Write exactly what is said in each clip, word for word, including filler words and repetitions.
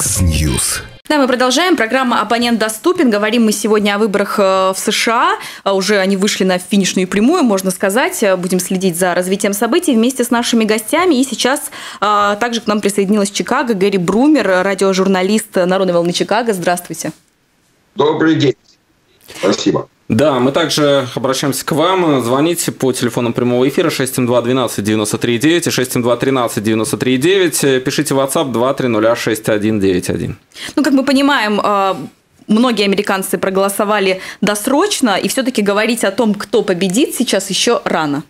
Яндекс.Ньюс. Да, мы продолжаем. Программа «Оппонент доступен». Говорим мы сегодня о выборах в США. Уже они вышли на финишную прямую, можно сказать. Будем следить за развитием событий вместе с нашими гостями. И сейчас а, также к нам присоединилась Чикаго Гэри Брумер, радиожурналист Народной волны Чикаго. Здравствуйте. Добрый день. Спасибо. Да, мы также обращаемся к вам. Звоните по телефону прямого эфира шесть семь два двенадцать девяносто три девять и шесть семь два тринадцать девяносто три девять. Пишите в WhatsApp два три ноль шесть один девять один. Ну, как мы понимаем, многие американцы проголосовали досрочно, и все-таки говорить о том, кто победит, сейчас еще рано.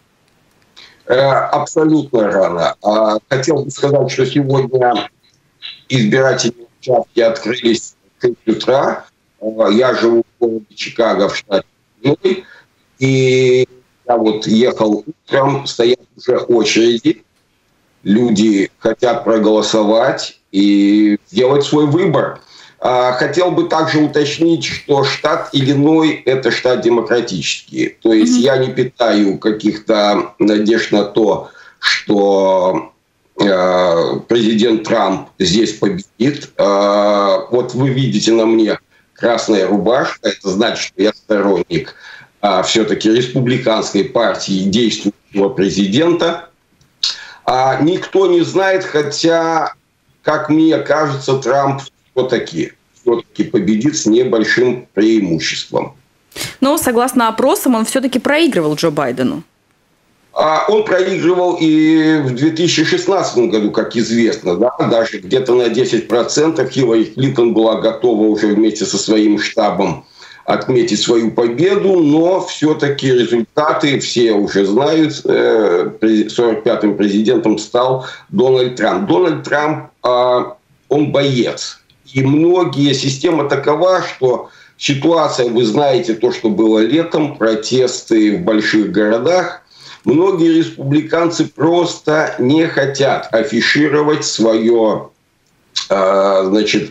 Абсолютно рано. Хотел бы сказать, что сегодня избирательные участки открылись в шесть утра. Я живу в городе Чикаго, в штате Иллинойс, и я вот ехал утром, стоят уже очереди, люди хотят проголосовать и сделать свой выбор. Хотел бы также уточнить, что штат Иллинойс – это штат демократический, то есть mm-hmm. я не питаю каких-то надежд на то, что президент Трамп здесь победит. Вот вы видите на мне красная рубашка, это значит, что я сторонник а, все-таки республиканской партии действующего президента. А никто не знает, хотя, как мне кажется, Трамп все-таки, все-таки победит с небольшим преимуществом. Но, согласно опросам, он все-таки проигрывал Джо Байдену. А он проигрывал и в две тысячи шестнадцатом году, как известно, да, даже где-то на десять процентов Хиллари Клинтон была готова уже вместе со своим штабом отметить свою победу, но все-таки результаты все уже знают. сорок пятым президентом стал Дональд Трамп. Дональд Трамп, он боец. И многие, система такова, что ситуация, вы знаете, то, что было летом, протесты в больших городах, многие республиканцы просто не хотят афишировать свое, значит,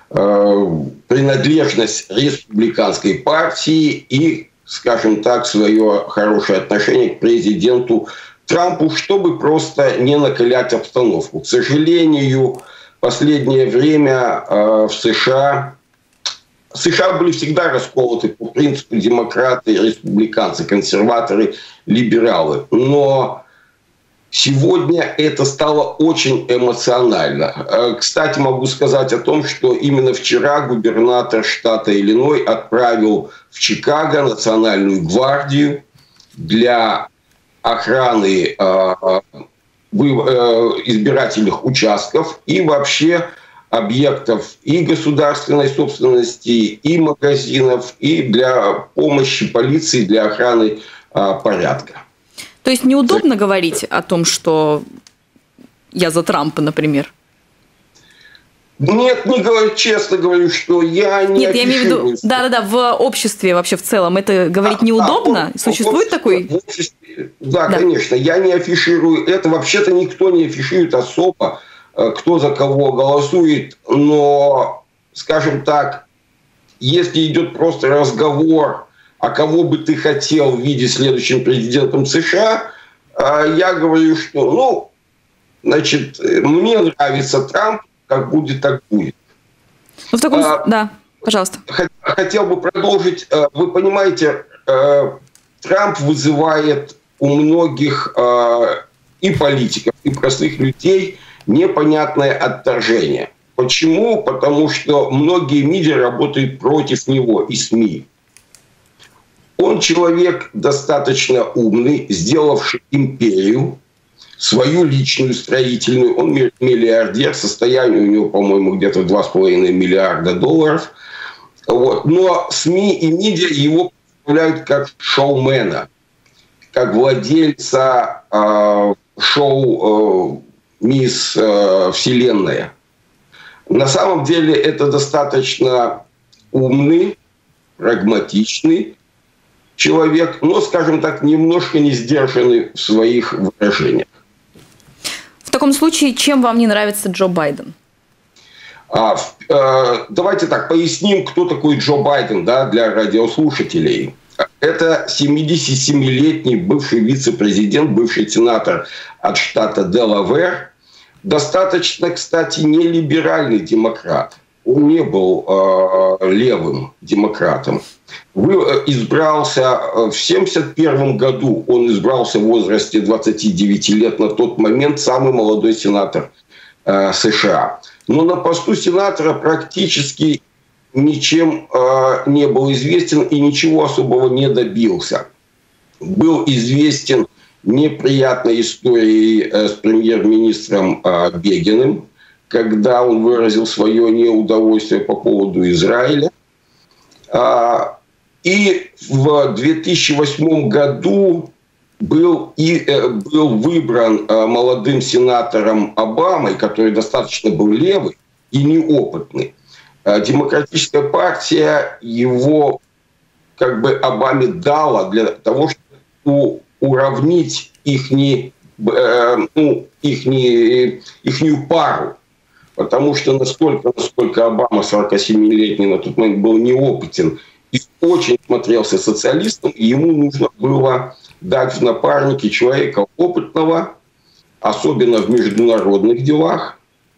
принадлежность республиканской партии и, скажем так, свое хорошее отношение к президенту Трампу, чтобы просто не накалять обстановку. К сожалению, в последнее время в США... США были всегда расколоты по принципу демократы, республиканцы, консерваторы, либералы. Но сегодня это стало очень эмоционально. Кстати, могу сказать о том, что именно вчера губернатор штата Иллинойс отправил в Чикаго Национальную гвардию для охраны избирательных участков и вообще объектов и государственной собственности, и магазинов, и для помощи полиции, для охраны а, порядка. То есть неудобно так... говорить о том, что я за Трампа, например? Нет, не говорю, честно говорю, что я не Нет, я имею в виду, да-да-да, в обществе вообще в целом это говорить а, неудобно? А, Существует в такой? В обществе, да, да, конечно, я не афиширую это. Вообще-то никто не афиширует особо, кто за кого голосует, но, скажем так, если идет просто разговор, а кого бы ты хотел видеть следующим президентом США, я говорю, что, ну, значит, мне нравится Трамп, как будет, так будет. Ну, в таком... а, да, пожалуйста. Хотел бы продолжить. Вы понимаете, Трамп вызывает у многих и политиков, и простых людей непонятное отторжение. Почему? Потому что многие медиа работают против него и СМИ. Он человек достаточно умный, сделавший империю, свою личную строительную. Он миллиардер, состояние у него, по-моему, где-то два с половиной миллиарда долларов. Вот. Но СМИ и медиа его представляют как шоумена, как владельца э, шоу э, «Мисс э, Вселенная». На самом деле это достаточно умный, прагматичный человек, но, скажем так, немножко не сдержанный в своих выражениях. В таком случае, чем вам не нравится Джо Байден? А, э, давайте так, поясним, кто такой Джо Байден, да, для радиослушателей. Это семидесятисемилетний бывший вице-президент, бывший сенатор от штата Делавэр. достаточно, кстати, не либеральный демократ. Он не был э, левым демократом. Вы, э, избрался э, в семьдесят первом году, он избрался в возрасте двадцати девяти лет, на тот момент самый молодой сенатор э, США. Но на посту сенатора практически ничем э, не был известен и ничего особого не добился. Был известен неприятной историей э, с премьер-министром э, Бегиным, когда он выразил свое неудовольствие по поводу Израиля. И в две тысячи восьмом году был, и, был выбран молодым сенатором Обамой, который достаточно был левый и неопытный. Демократическая партия его как бы Обаме дала для того, чтобы уравнить ихни, ну, ихни, ихнюю пару. Потому что настолько, насколько Обама, сорокасемилетний, на тот момент был неопытен и очень смотрелся социалистом, ему нужно было дать в напарники человека опытного, особенно в международных делах,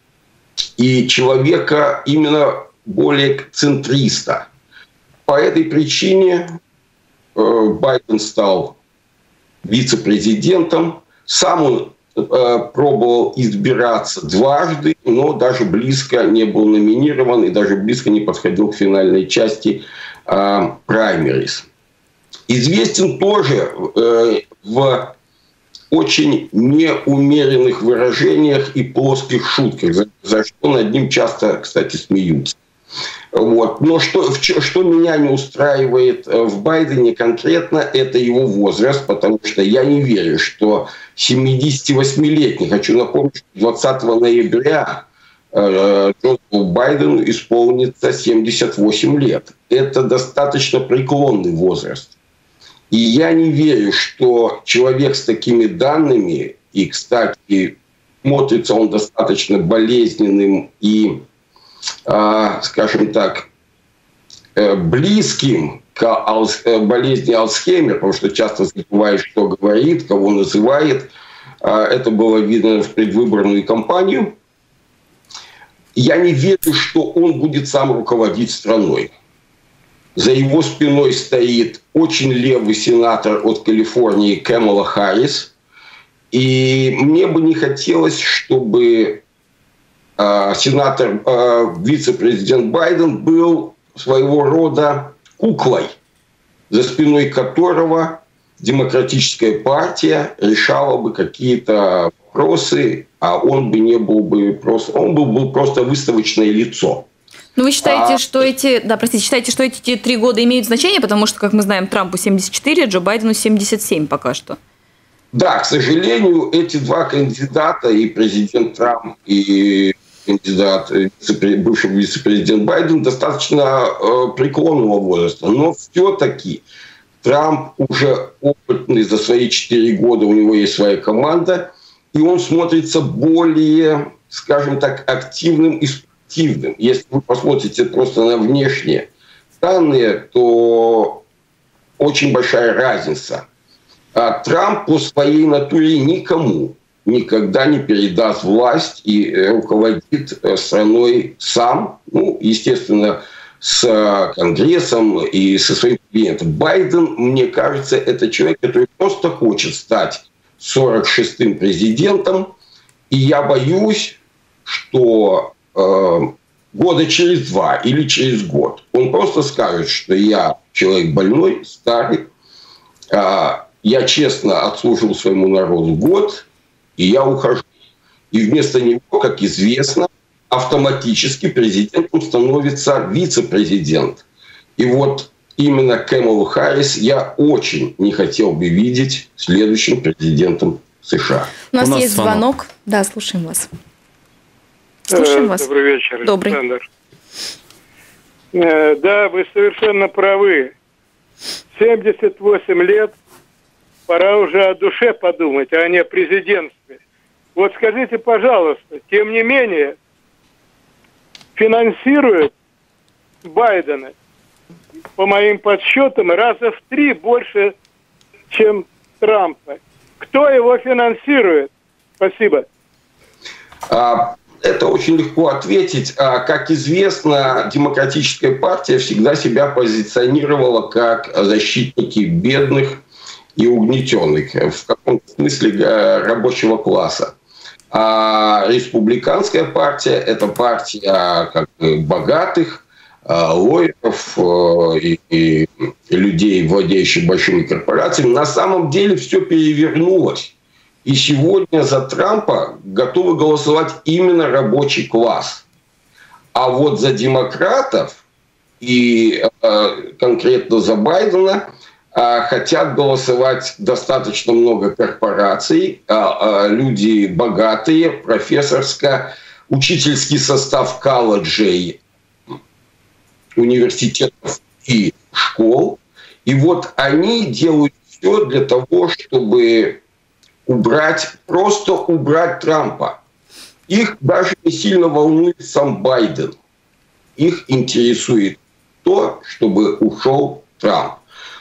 и человека именно более центриста. По этой причине Байден стал вице-президентом. Сам он пробовал избираться дважды, но даже близко не был номинирован и даже близко не подходил к финальной части э, праймерис. Известен тоже э, в очень неумеренных выражениях и плоских шутках, за, за что над ним часто, кстати, смеются. Вот. Но что, что меня не устраивает в Байдене конкретно, это его возраст, потому что я не верю, что семидесятивосьмилетний, хочу напомнить, что двадцатого ноября Джозефу Байдену исполнится семьдесят восемь лет. Это достаточно преклонный возраст. И я не верю, что человек с такими данными, и, кстати, смотрится он достаточно болезненным и, скажем так, близким к болезни Альцгеймера, потому что часто забывает, что говорит, кого называет. Это было видно в предвыборную кампанию. Я не верю, что он будет сам руководить страной. За его спиной стоит очень левый сенатор от Калифорнии Камала Харрис. И мне бы не хотелось, чтобы сенатор, вице-президент Байден был своего рода куклой, за спиной которого демократическая партия решала бы какие-то вопросы, а он бы не был бы просто, он был бы просто выставочное лицо. Ну, вы считаете, а... что эти, да, простите, считаете, что эти три года имеют значение, потому что, как мы знаем, Трампу семьдесят четыре, Джо Байдену семьдесят семь пока что. Да, к сожалению, эти два кандидата, и президент Трамп, и кандидат, бывший вице-президент Байден, достаточно э, преклонного возраста. Но все-таки Трамп уже опытный за свои четыре года, у него есть своя команда, и он смотрится более, скажем так, активным и спортивным. Если вы посмотрите просто на внешние данные, то очень большая разница. А Трамп по своей натуре никому никогда не передаст власть и руководит страной сам, ну, естественно, с Конгрессом и со своим кабинетом. Байден, мне кажется, это человек, который просто хочет стать сорок шестым президентом, и я боюсь, что э, года через два или через год он просто скажет, что я человек больной, старый, э, я честно отслужил своему народу год, и я ухожу. И вместо него, как известно, автоматически президентом становится вице-президент. И вот именно Камалу Харрис я очень не хотел бы видеть следующим президентом США. У нас, У нас есть звонок. звонок. Да, слушаем вас. Слушаем вас. Добрый вечер, Добрый. Александр. Да, вы совершенно правы. семьдесят восемь лет. Пора уже о душе подумать, а не о президентстве. Вот скажите, пожалуйста, тем не менее, финансирует Байдена, по моим подсчетам, раза в три больше, чем Трампа. Кто его финансирует? Спасибо. Это очень легко ответить. Как известно, Демократическая партия всегда себя позиционировала как защитники бедных и угнетенных, в каком-то смысле рабочего класса. А Республиканская партия – это партия как бы богатых, лоеров и, и людей, владеющих большими корпорациями. На самом деле все перевернулось. И сегодня за Трампа готовы голосовать именно рабочий класс. А вот за демократов и э, конкретно за Байдена э, хотят голосовать достаточно много корпораций, э, э, люди богатые, профессорско-учительский состав колледжей, университетов и школ. И вот они делают все для того, чтобы убрать, просто убрать Трампа. Их даже не сильно волнует сам Байден. Их интересует то, чтобы ушел Трамп.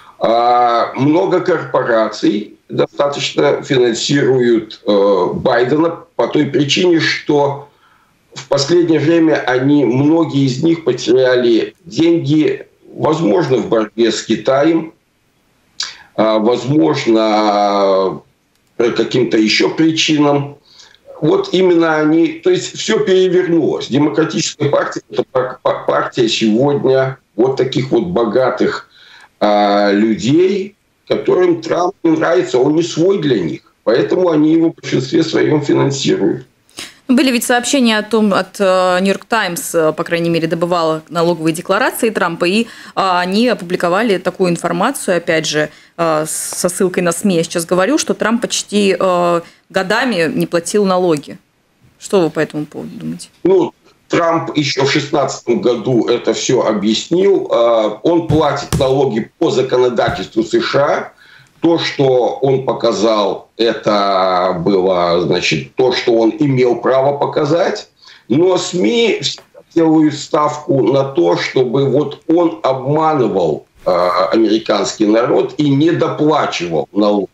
А много корпораций достаточно финансируют э, Байдена по той причине, что в последнее время они, многие из них потеряли деньги, возможно, в борьбе с Китаем, э, возможно, по каким-то еще причинам. Вот именно они... То есть все перевернулось. Демократическая партия – это партия сегодня вот таких вот богатых а, людей, которым Трамп не нравится. Он не свой для них. Поэтому они его в большинстве своем финансируют. Были ведь сообщения о том, от «Нью-Йорк Таймс», по крайней мере, добывала налоговые декларации Трампа, и они опубликовали такую информацию, опять же, со ссылкой на СМИ. Я сейчас говорю, что Трамп почти годами не платил налоги. Что вы по этому поводу думаете? Ну, Трамп еще в две тысячи шестнадцатом году это все объяснил. Он платит налоги по законодательству США. То, что он показал, это было, значит, то, что он имел право показать. Но СМИ делают ставку на то, чтобы вот он обманывал э, американский народ и не доплачивал налог.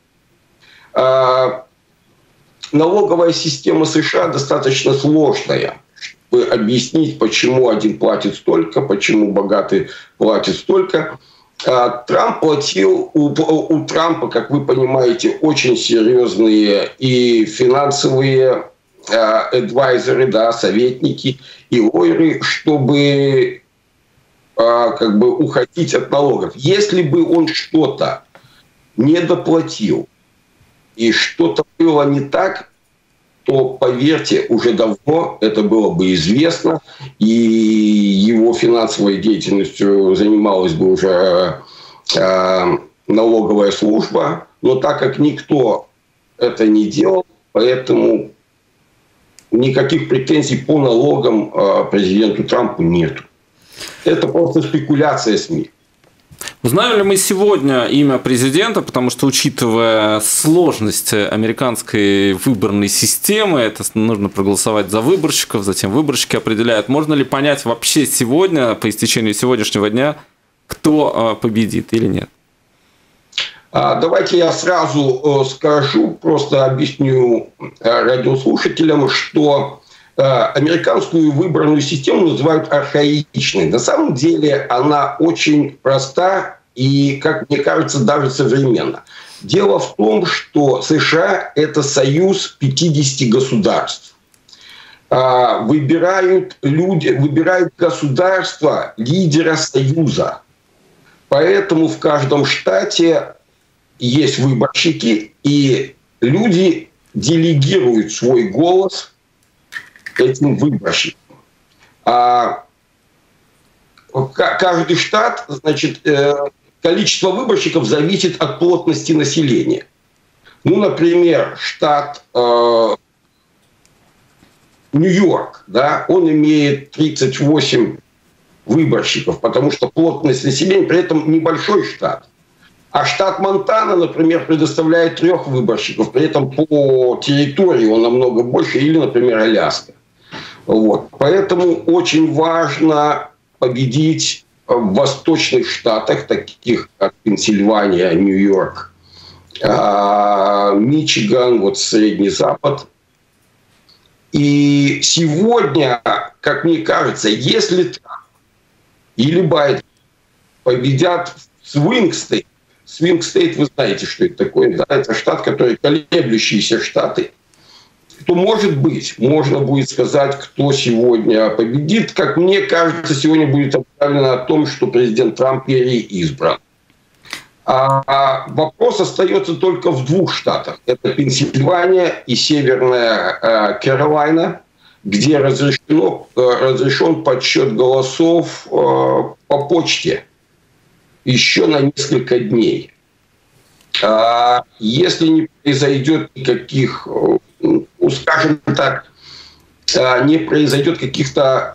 Э, налоговая система США достаточно сложная, чтобы объяснить, почему один платит столько, почему богатый платит столько. Трамп платил, у, у Трампа, как вы понимаете, очень серьезные и финансовые адвайзеры, да, советники и лойеры, чтобы как бы уходить от налогов. Если бы он что-то не доплатил и что-то было не так, то, поверьте, уже давно это было бы известно, и его финансовой деятельностью занималась бы уже э, налоговая служба. Но так как никто это не делал, поэтому никаких претензий по налогам э, президенту Трампу нет. Это просто спекуляция СМИ. Узнаем ли мы сегодня имя президента, потому что, учитывая сложность американской выборной системы, это нужно проголосовать за выборщиков, затем выборщики определяют, можно ли понять вообще сегодня, по истечению сегодняшнего дня, кто победит или нет? Давайте я сразу скажу, просто объясню радиослушателям, что американскую выборную систему называют архаичной. На самом деле она очень проста и, как мне кажется, даже современна. Дело в том, что США – это союз пятидесяти государств. Выбирают люди, выбирают государства лидера союза. Поэтому в каждом штате есть выборщики, и люди делегируют свой голос этим выборщикам. А каждый штат, значит, количество выборщиков зависит от плотности населения. Ну, например, штат э, Нью-Йорк, да, он имеет тридцать восемь выборщиков, потому что плотность населения, при этом небольшой штат. А штат Монтана, например, предоставляет трех выборщиков, при этом по территории он намного больше, или, например, Аляска. Вот. Поэтому очень важно победить в восточных штатах, таких как Пенсильвания, Нью-Йорк, Мичиган, вот Средний Запад. И сегодня, как мне кажется, если Трамп или Байден победят в свинг-стейт, свинг-стейт, вы знаете, что это такое, да, это штат, который колеблющиеся штаты, то, может быть, можно будет сказать, кто сегодня победит. Как мне кажется, сегодня будет объявлено о том, что президент Трамп переизбран. А вопрос остается только в двух штатах. Это Пенсильвания и Северная Каролайна, где разрешено, разрешен подсчет голосов по почте еще на несколько дней. Если не произойдет никаких, скажем так, не произойдет каких-то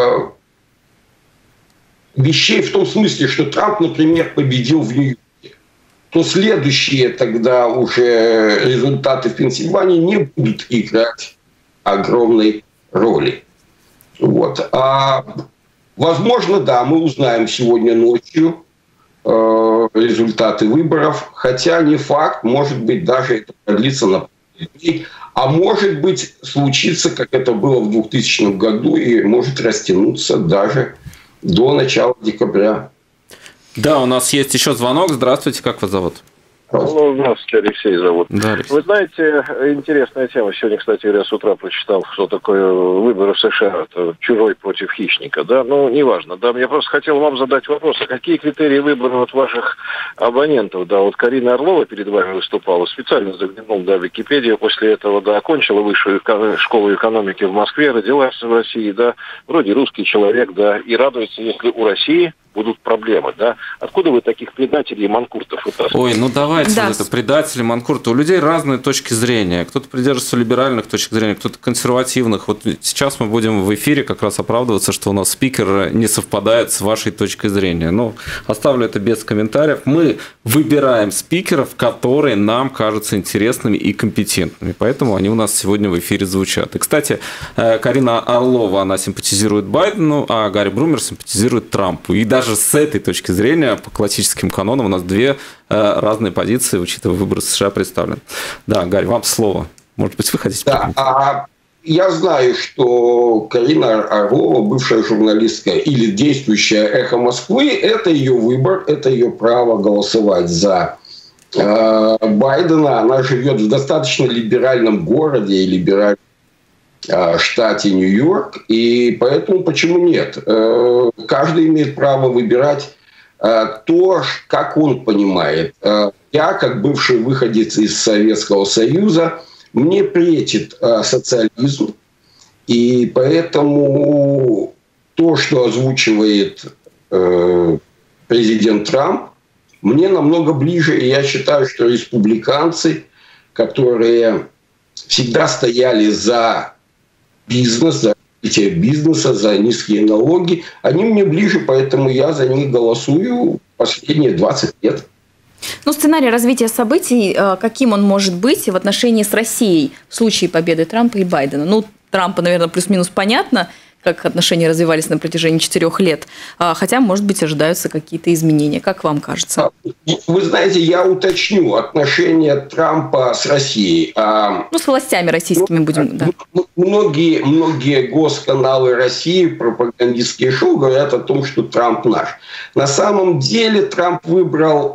вещей в том смысле, что Трамп, например, победил в Нью-Йорке, то следующие тогда уже результаты в Пенсильвании не будут играть огромной роли. Вот. А, возможно, да, мы узнаем сегодня ночью э, результаты выборов, хотя не факт, может быть, даже это продлится на пару дней, а может быть, случится, как это было в двухтысячном году, и может растянуться даже до начала декабря. Да, у нас есть еще звонок. Здравствуйте, как вас зовут? Ну, здравствуйте, Алексей зовут. Да, Алексей. Вы знаете, интересная тема. Сегодня, кстати говоря, с утра прочитал, что такое выборы в США. Это чужой против хищника, да? Ну, неважно. Да, я просто хотел вам задать вопрос. А какие критерии выбора вот ваших абонентов? Да, вот Карина Орлова перед вами выступала. Специально заглянул, да, в Википедию. После этого, да, окончила высшую школу экономики в Москве, родилась в России, да. Вроде русский человек, да. И радуется, если у России будут проблемы, да? Откуда вы таких предателей и манкуртов вытаскиваете? Ой, ну давайте, да. вот это предатели, манкурты. У людей разные точки зрения. Кто-то придерживается либеральных точек зрения, кто-то консервативных. Вот сейчас мы будем в эфире как раз оправдываться, что у нас спикер не совпадает с вашей точкой зрения. Ну, оставлю это без комментариев. Мы выбираем спикеров, которые нам кажутся интересными и компетентными. Поэтому они у нас сегодня в эфире звучат. И, кстати, Карина Орлова, она симпатизирует Байдену, а Гарри Брумер симпатизирует Трампу. И даже с этой точки зрения, по классическим канонам, у нас две э, разные позиции, учитывая выборы США, представлены. Да, Гарри, вам слово. Может быть, вы хотите... Да, а я знаю, что Карина Орлова, бывшая журналистка или действующая «Эхо Москвы», это ее выбор, это ее право голосовать за э, Байдена. Она живет в достаточно либеральном городе и либеральном штате Нью-Йорк, и поэтому почему нет? Каждый имеет право выбирать то, как он понимает. Я, как бывший выходец из Советского Союза, мне претит социализм, и поэтому то, что озвучивает президент Трамп, мне намного ближе, и я считаю, что республиканцы, которые всегда стояли за бизнес, за развитие бизнеса, за низкие налоги, они мне ближе, поэтому я за них голосую последние двадцать лет. Ну, сценарий развития событий, каким он может быть в отношении с Россией в случае победы Трампа и Байдена? Ну, Трампа, наверное, плюс-минус понятно, как отношения развивались на протяжении четырех лет. Хотя, может быть, ожидаются какие-то изменения. Как вам кажется? Вы знаете, я уточню отношения Трампа с Россией. Ну, с властями российскими будем, да. Многие, многие госканалы России, пропагандистские шоу говорят о том, что Трамп наш. На самом деле Трамп выбрал,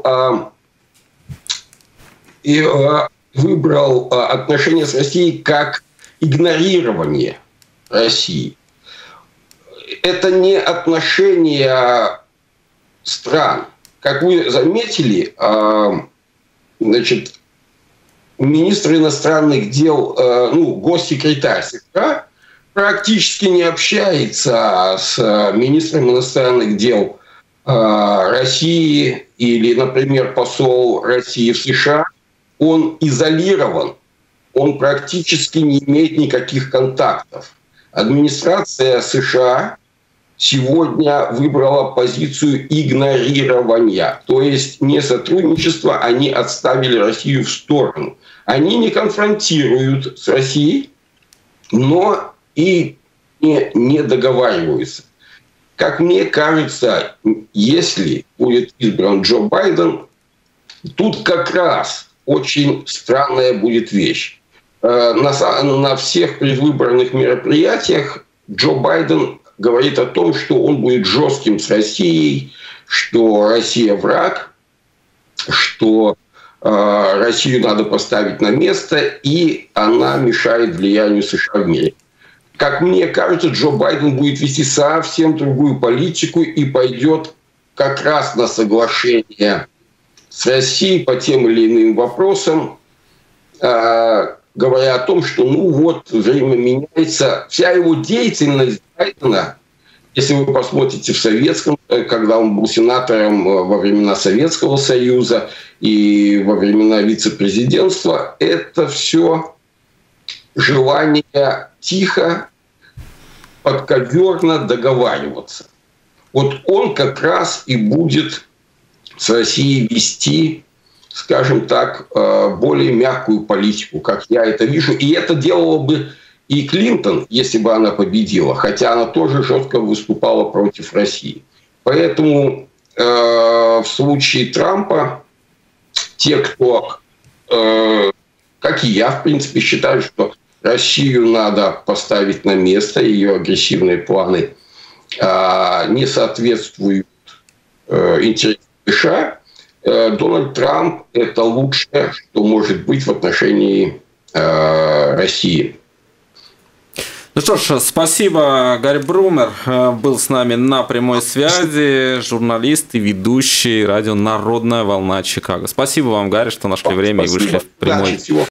выбрал отношения с Россией как игнорирование России. Это не отношения стран. Как вы заметили, значит, министр иностранных дел, ну, госсекретарь США практически не общается с министром иностранных дел России или, например, посол России в США. Он изолирован, он практически не имеет никаких контактов. Администрация США сегодня выбрала позицию игнорирования, то есть не сотрудничества, они отставили Россию в сторону. Они не конфронтируют с Россией, но и не, не договариваются. Как мне кажется, если будет избран Джо Байден, тут как раз очень странная будет вещь. на, на всех предвыборных мероприятиях Джо Байден говорит о том, что он будет жестким с Россией, что Россия враг, что э, Россию надо поставить на место, и она мешает влиянию США в мире. Как мне кажется, Джо Байден будет вести совсем другую политику и пойдет как раз на соглашение с Россией по тем или иным вопросам, э, говоря о том, что ну вот время меняется. Вся его деятельность Байдена, если вы посмотрите в советском, когда он был сенатором во времена Советского Союза и во времена вице-президентства, это все желание тихо, подковерно договариваться. Вот он как раз и будет с Россией вести, скажем так, более мягкую политику, как я это вижу. И это делала бы и Клинтон, если бы она победила, хотя она тоже жестко выступала против России. Поэтому э, в случае Трампа те, кто, э, как и я, в принципе, считают, что Россию надо поставить на место, ее агрессивные планы э, не соответствуют э, интересам США, Дональд Трамп – это лучшее, что может быть в отношении э, России. Ну что ж, спасибо. Гарри Брумер был с нами на прямой связи, журналист и ведущий радио «Народная волна Чикаго». Спасибо вам, Гарри, что нашли время и вышли в прямой